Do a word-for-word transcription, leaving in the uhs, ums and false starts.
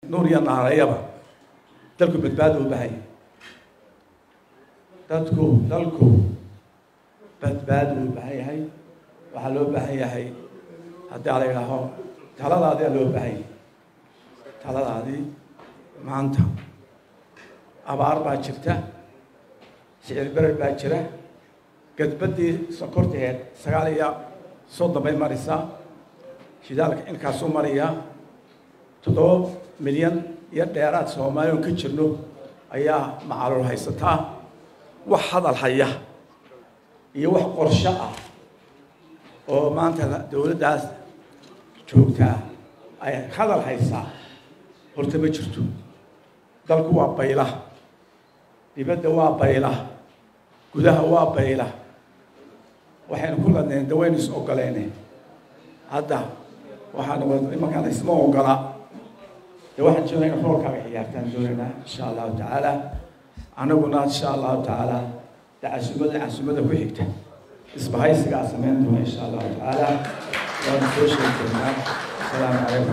nuur iyo naarayaba dalku badbaado u baahan yahay dadku dalku badbaado u baahan yahay waxaa loo baahan yahay haddii ala yidhaaho taladaadii loo baahan yahay taladaadii maanta abaar baa jirta sicir barar baa jira gadbadii sokorteed sagaal iyo soddon bay marisaa shidaalka inkaasuu mariyaa toddoba milyan iyo dheeraad soomaali oon ka jirno ayaa macaluul haysataa wax hadal haya iyo wax qorsho ah oo maanta dowladdaas joogtaa ay hadal haysaa horta ma jirto dalku waa bayla dibadda waa bayla gudaha waa bayla waxaynu ku ladnayn dawaynu is ogolayne hadda waxaan imankaan isma ogola dee waxaan joognaa in roolkaaga ciyaartaan doonaynaa insha allahu tacaala anaguna insha allahu tacaala dacasumada casumada ku xigta isbahaysigaa samayn doona insha allahu tacaala waanu soo sheegi doonaa asalaamu calaykum